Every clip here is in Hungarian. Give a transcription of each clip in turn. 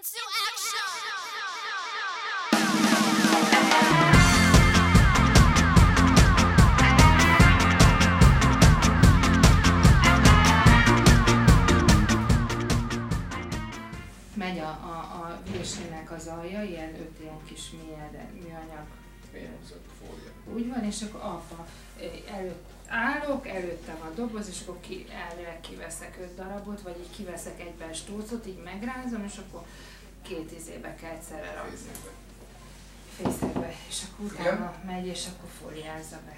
into action. Megy a vésnének az alja, ilyen 5 ilyen kis műanyag. Úgy van, és akkor apa, állok, előttem a doboz, és akkor elvileg kiveszek 5 darabot, vagy így kiveszek egyben stócot, így megrázom, és akkor 2 izébe kell egyszerre rakni. Fészerbe, és akkor utána megy, és akkor fóliázza be.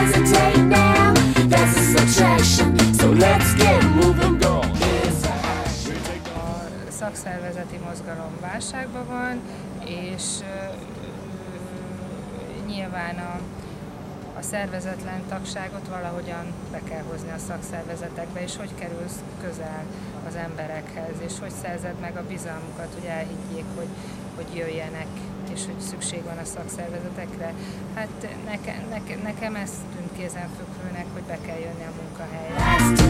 A szakszervezeti mozgalom válságban van, és nyilván a szervezetlen tagságot valahogyan be kell hozni a szakszervezetekbe, és hogy kerülsz közel az emberekhez, és hogy szerzed meg a bizalmukat, hogy elhiggyék, hogy jöjjenek, és hogy szükség van a szakszervezetekre. Hát nekem ez tűnt kézenfekvőnek, hogy be kell jönni a munkahelyre.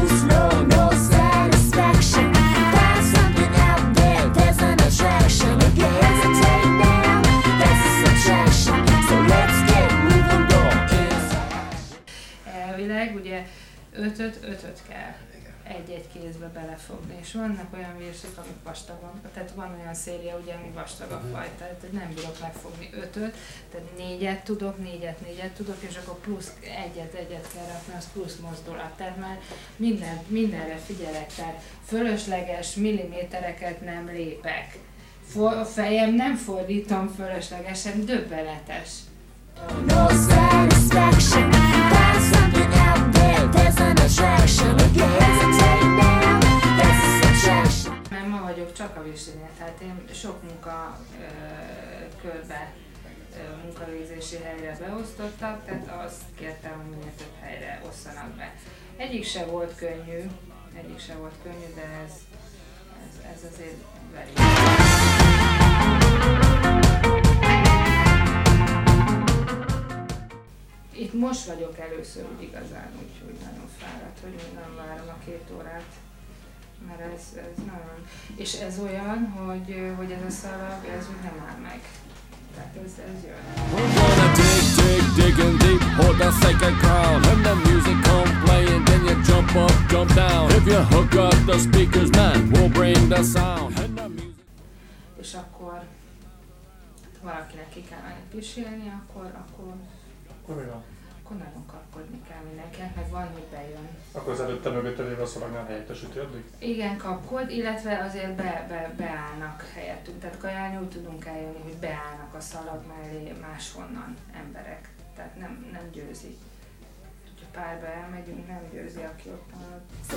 Elvileg ugye 5-öt kell egy-egy kézbe belefogni, és vannak olyan virsek, amik vastagok, tehát van olyan széria, ugye, ami vastag a faj, tehát nem bírok megfogni 5-öt, tehát 4-et tudok, és akkor plusz egyet kell rakni, az plusz mozdulat, tehát már mindenre figyelek, tehát fölösleges millimétereket nem lépek. A fejem nem fordítom fölöslegesen, döbbenetes. No satisfaction, find something out there, there's an attraction, mert ma vagyok csak a Vislinél, tehát én sok munkavégzési helyre beosztottak, tehát azt kértem, hogy minél több helyre osszanak be. Egyik se volt könnyű, de ez azért veri. Itt most vagyok először úgy igazán, úgyhogy nagyon fáradt, hogy még nem várom a 2 órát, mert ez nagyon... És ez olyan, hogy ez a szalag, ez úgy nem áll meg. Tehát ez jön. We're gonna dig deep, hold that sacred ground. When the music come playing, then you jump up, jump down. If you hook up the speakers, man, we'll bring the sound. És akkor valakinek ki kell menni pisilni, akkor nagyon kapkodni kell mindenkinek, meg van, hogy bejön. Akkor az előtte mögötte lévő szalagnál helyettesítő addig? Igen, kapkod, illetve azért beállnak helyettünk. Tehát kajálni úgy tudunk eljönni, hogy beállnak a szalag mellé máshonnan emberek. Tehát nem győzi. Ha párba elmegyünk, nem győzi, aki ott van.